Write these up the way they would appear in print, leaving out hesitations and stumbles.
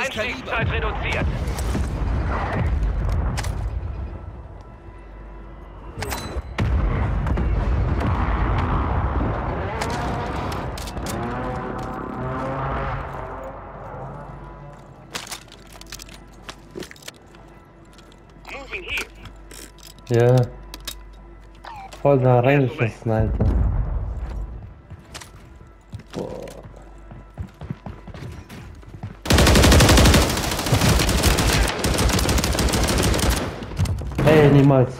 Einstiegszeit reduziert. Moving here. Ja. Voll da reingeschossen, Alter. Boah. Hey, niemals.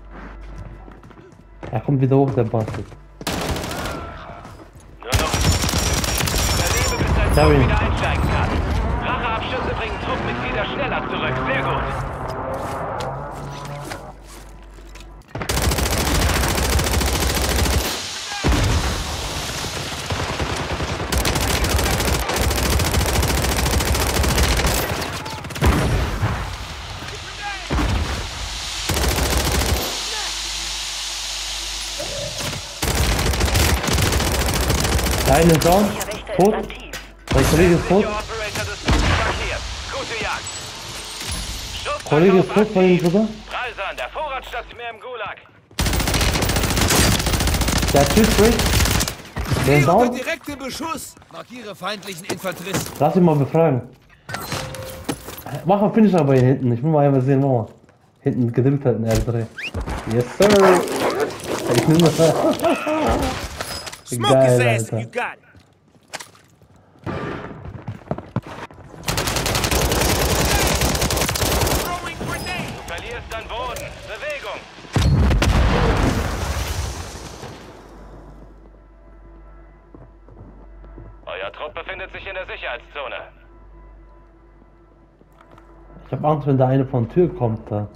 Er kommt wieder hoch, der Bastard. Nur noch. Überlebe, bis dein Trupp wieder einsteigen kann. Racheabschüsse bringen Truppmitglieder schneller zurück. Sehr gut. Der eine ist down, tot. Der Kollege ist tot. Kollege ist tot von ihm drüber. Reisan, der Vorratsstationier im Gulag. Der Typ bricht. Der ist down. Direkte Beschuss. Markiere feindlichen Infanteristen. Lass ihn mal befragen. Mach mal Finisher bei hinten. Ich will mal einmal sehen, wo hinten gedimmt hat in R3. Yes, sir. Ich nehme das. Geil, Alter. You got it. Du verlierst an Boden. Bewegung. Euer Trupp befindet sich in der Sicherheitszone. Ich hab Angst, wenn der eine von der Tür kommt da.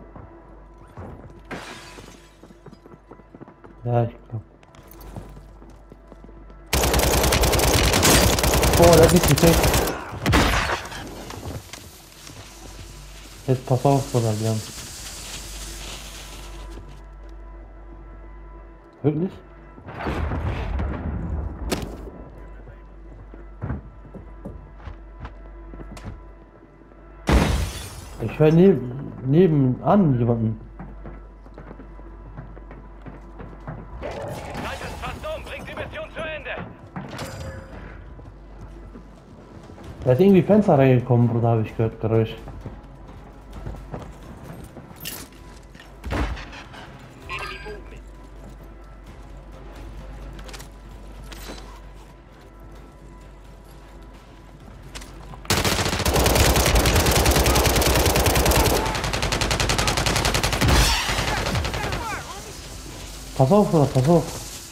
Ja, ich glaub. Boah, der hat mich gekriegt. Jetzt pass auf, Bruder, wir haben. Wirklich? Ich höre nebenan jemanden. Zeit ist fast um. Bringt die Mission zu Ende. Da ist irgendwie Fenster reingekommen, Bruder, habe ich gehört, Geräusch. Pass auf, Bruder, pass auf.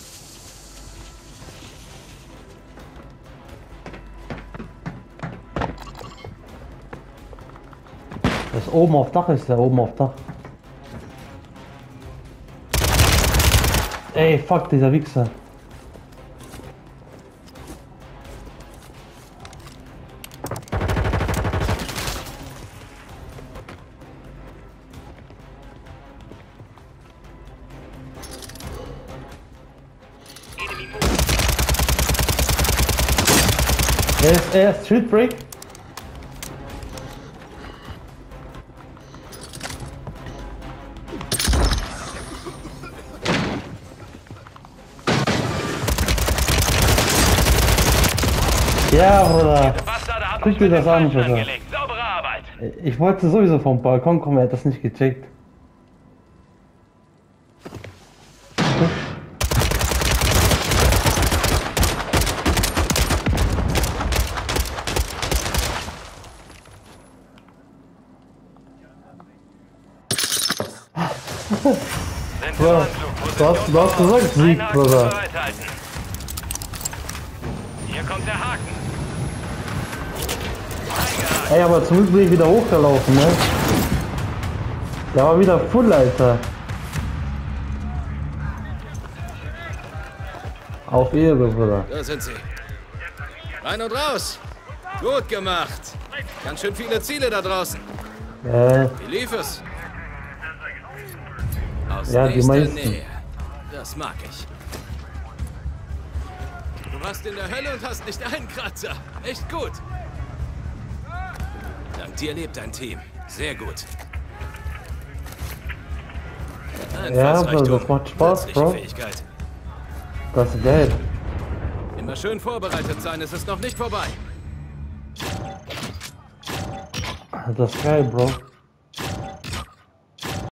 Das ist oben auf Dach, ist der oben auf Dach. Ey, fuck, dieser Wichser. Er ist Street Break. Ja, Bruder. Guck mir das an, Bruder. Saubere Arbeit. Ich wollte sowieso vom Balkon kommen, er hat das nicht gecheckt. Du hast gesagt, Sieg, Bruder. Hier kommt der Haken. Ey, aber zum Glück bin ich wieder hochgelaufen, ne? Der war wieder full, Alter. Auf Ehre, Bruder. Da sind sie. Rein und raus. Gut gemacht. Ganz schön viele Ziele da draußen. Wie lief es? Aus Ja, die nächster meisten. Nähe. Das mag ich. Du warst in der Hölle und hast nicht einen Kratzer. Echt gut. Mit dir lebt ein Team. Sehr gut. Ja, Bro, das macht Spaß, Bro. Fähigkeit. Das ist geil. Immer schön vorbereitet sein, es ist noch nicht vorbei. Das ist geil, Bro.